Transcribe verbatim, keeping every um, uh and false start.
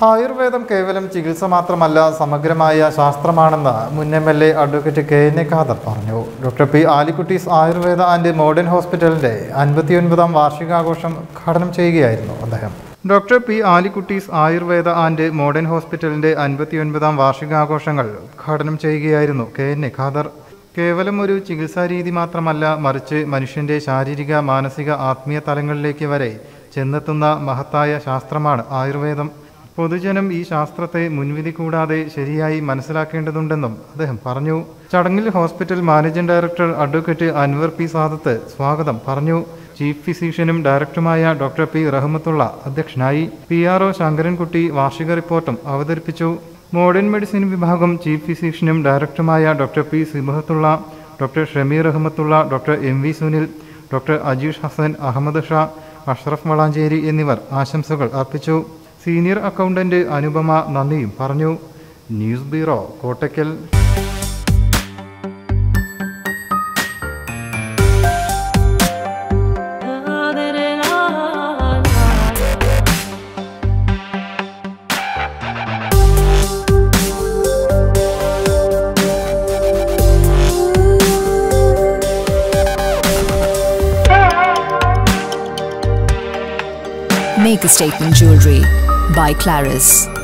ആയുർവേദം കേവലം ചികിത്സ മാത്രമല്ല, സമഗ്രമായ ശാസ്ത്രമാണെന്ന് മുൻ M L A advocate K N A Khader പറഞ്ഞു. Doctor P Alikutty's Ayurveda and modern ഹോസ്പിറ്റലിന്റെ അൻപത്തിയൊൻപതാം വാർഷികാഘോഷം ഉദ്ഘാടനം ചെയ്യുകയായിരുന്നു അദ്ദേഹം. Doctor P Alikutty's Ayurveda and modern ഹോസ്പിറ്റലിന്റെ അൻപത്തിയൊൻപതാം വാർഷികാഘോഷങ്ങൾ ഉദ്ഘാടനം ചെയ്യുകയായിരുന്നു കെ എൻ എ ഖാദർ. കേവലം ഒരു ചികിത്സാ രീതി മാത്രമല്ല, മറിച്ച് മനുഷ്യന്റെ ശാരീരിക, മാനസിക, ആത്മീയ തലങ്ങളിലേക്ക് വരെ ചെന്നെത്തുന്ന മഹത്തായ ശാസ്ത്രമാണ് ആയുർവേദം. പൊതുജനം ഈ ശാസ്ത്രത്തെ മുൻവിധി കൂടാതെ ശരിയായി മനസ്സിലാക്കേണ്ടതുണ്ടെന്നും അദ്ദേഹം പറഞ്ഞു. ചടങ്ങിൽ hospital managing director advocate Anwar P Sadath സ്വാഗതം പറഞ്ഞു. ചീഫ് ഫിസിഷ്യനും ഡയറക്ടറുമായ ഡോക്ടർ പി റഹ്മത്തുള്ള അധ്യക്ഷനായി. പി ആർ ഒ ശങ്കരൻകുട്ടി വാർഷിക റിപ്പോർട്ടും അവതരിപ്പിച്ചു. മോഡേൺ മെഡിസിൻ വിഭാഗം ചീഫ് ഫിസിഷ്യനും ഡയറക്ടറുമായ doctor P Sibahathulla, doctor Shameer Rahmathulla, doctor M V Sunil, doctor Ajeesh Hasan, Ahammed Shah, Ashraf Valanchery എന്നിവർ ആശംസകൾ അർപ്പിച്ചു. സീനിയർ അക്കൗണ്ടന്റ് അനുപമ നന്ദിയും പറഞ്ഞു. News bureau, Kottakkal. Make a Statement Jewelry by Claris.